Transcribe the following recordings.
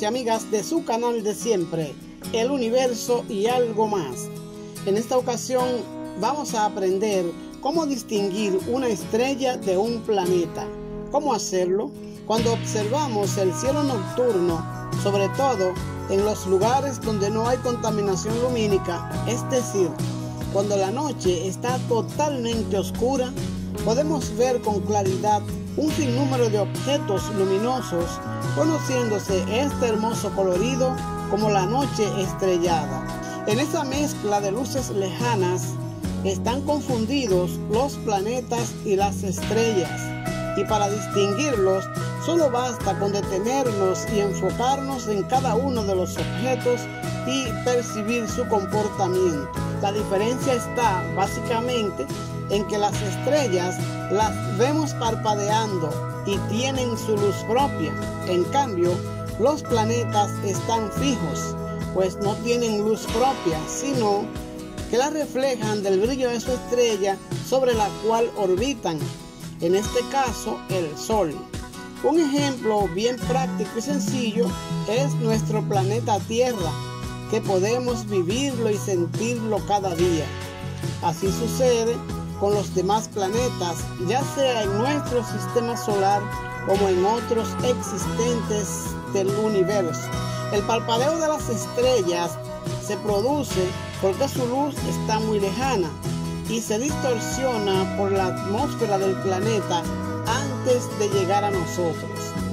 y amigas de su canal de siempre, El Universo y algo más. En esta ocasión vamos a aprender cómo distinguir una estrella de un planeta. ¿Cómo hacerlo? Cuando observamos el cielo nocturno, sobre todo en los lugares donde no hay contaminación lumínica, es decir, cuando la noche está totalmente oscura, podemos ver con claridad un sinnúmero de objetos luminosos, conociéndose este hermoso colorido como la noche estrellada. En esa mezcla de luces lejanas están confundidos los planetas y las estrellas, y para distinguirlos solo basta con detenernos y enfocarnos en cada uno de los objetos y percibir su comportamiento. La diferencia está básicamente en que las estrellas las vemos parpadeando y tienen su luz propia. En cambio, los planetas están fijos, pues no tienen luz propia, sino que la reflejan del brillo de su estrella sobre la cual orbitan, en este caso el Sol. Un ejemplo bien práctico y sencillo es nuestro planeta Tierra, que podemos vivirlo y sentirlo cada día. Así sucede con los demás planetas, ya sea en nuestro sistema solar como en otros existentes del universo. El parpadeo de las estrellas se produce porque su luz está muy lejana y se distorsiona por la atmósfera del planeta antes de llegar a nosotros.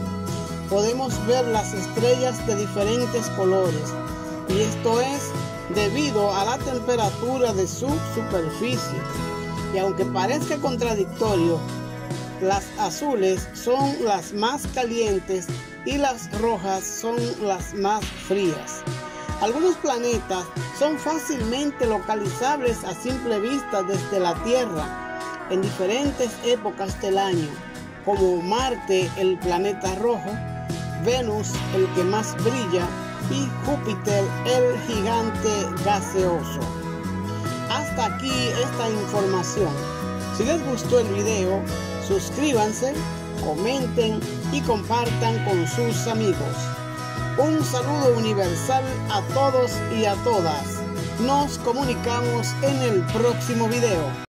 Podemos ver las estrellas de diferentes colores, y esto es debido a la temperatura de su superficie. Y aunque parezca contradictorio, las azules son las más calientes y las rojas son las más frías. Algunos planetas son fácilmente localizables a simple vista desde la Tierra en diferentes épocas del año, como Marte, el planeta rojo, Venus, el que más brilla, y Júpiter, el gigante gaseoso. Hasta aquí esta información. Si les gustó el video, suscríbanse, comenten y compartan con sus amigos. Un saludo universal a todos y a todas. Nos comunicamos en el próximo video.